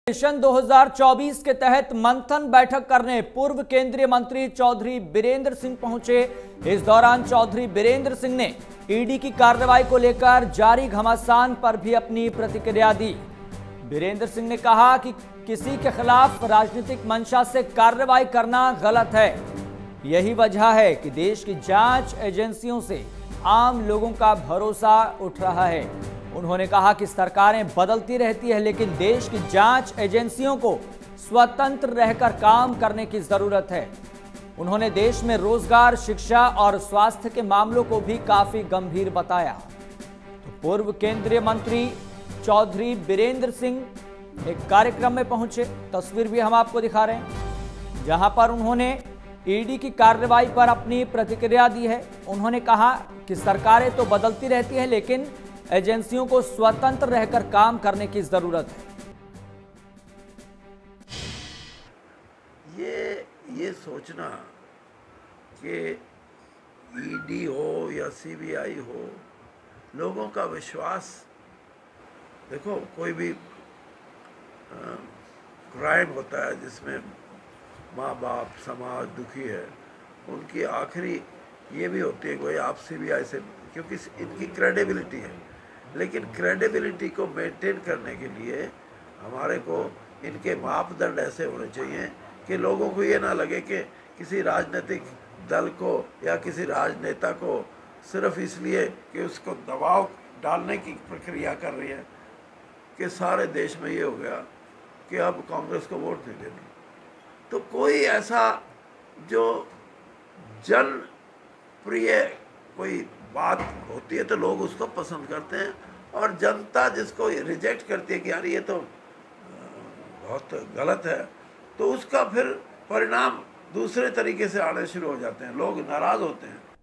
Mission 2024 के तहत मंथन बैठक करने पूर्व केंद्रीय मंत्री चौधरी बीरेंद्र सिंह पहुंचे। इस दौरान चौधरी बीरेंद्र सिंह ने ईडी की कार्रवाई को लेकर जारी घमासान पर भी अपनी प्रतिक्रिया दी। बीरेंद्र सिंह ने कहा कि किसी के खिलाफ राजनीतिक मंशा से कार्रवाई करना गलत है। यही वजह है कि देश की जांच एजेंसियों से आम लोगों का भरोसा उठ रहा है। उन्होंने कहा कि सरकारें बदलती रहती है, लेकिन देश की जांच एजेंसियों को स्वतंत्र रहकर काम करने की जरूरत है। उन्होंने देश में रोजगार, शिक्षा और स्वास्थ्य के मामलों को भी काफी गंभीर बताया। तो पूर्व केंद्रीय मंत्री चौधरी बीरेंद्र सिंह एक कार्यक्रम में पहुंचे, तस्वीर भी हम आपको दिखा रहे हैं, जहां पर उन्होंने ईडी की कार्रवाई पर अपनी प्रतिक्रिया दी है। उन्होंने कहा कि सरकारें तो बदलती रहती हैं, लेकिन एजेंसियों को स्वतंत्र रहकर काम करने की जरूरत है। ये सोचना कि ईडी हो या सीबीआई हो, लोगों का विश्वास, देखो कोई भी क्राइम होता है जिसमें माँ बाप समाज दुखी है, उनकी आखिरी ये भी होती है कोई आप सीबीआई से, क्योंकि इनकी क्रेडिबिलिटी है। लेकिन क्रेडिबिलिटी को मेंटेन करने के लिए हमारे को इनके मापदंड ऐसे होने चाहिए कि लोगों को ये ना लगे कि किसी राजनीतिक दल को या किसी राजनेता को सिर्फ इसलिए कि उसको दबाव डालने की प्रक्रिया कर रही है कि सारे देश में ये हो गया कि अब कांग्रेस को वोट नहीं देनी। तो कोई ऐसा जो जन प्रिय कोई बात होती है तो लोग उसको पसंद करते हैं, और जनता जिसको रिजेक्ट करती है कि यार ये तो बहुत गलत है, तो उसका फिर परिणाम दूसरे तरीके से आने शुरू हो जाते हैं, लोग नाराज होते हैं।